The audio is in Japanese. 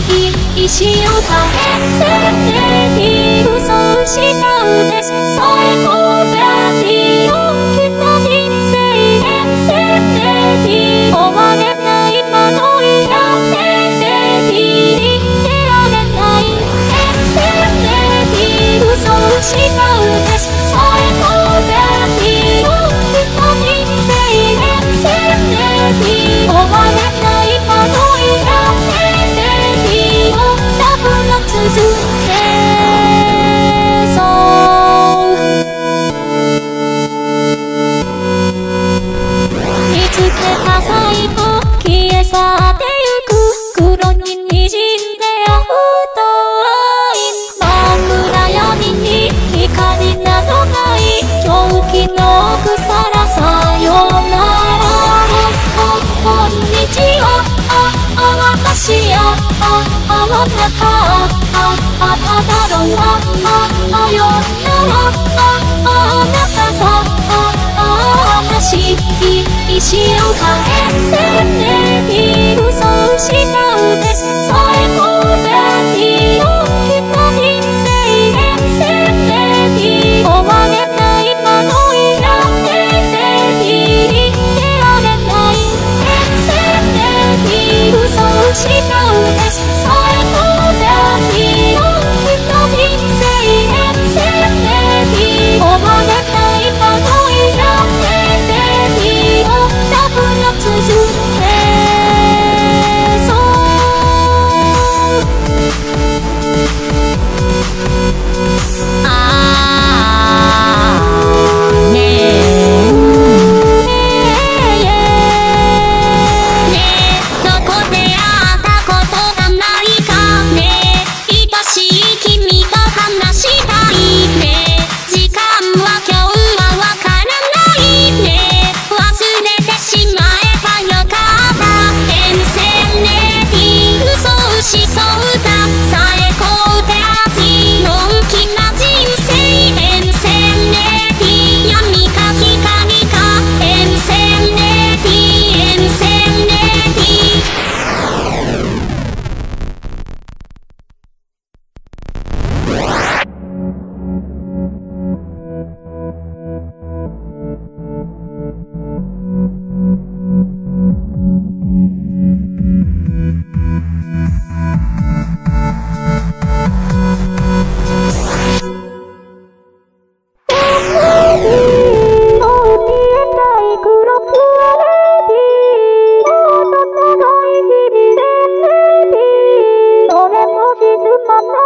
石を変えせて嘘しちゃうです最高ラジオkita人生せて終われない窓やって言ってられないせて嘘しちゃうです最高ラジオkita人生せて終われない窓やって続けそう見つけた最後消え去ってゆく黒に滲んで太い真暗闇に光などない狂気の草さよならこんにちは私やあなたあなただろうさよならあなたさ私石を変えせて嘘しちゃうです最高ラジオkita人生せて終われない窓やって言ってられないせて嘘しちゃうです最高ラジオkita人生せて終われない窓やってだから続けそうそれも静まない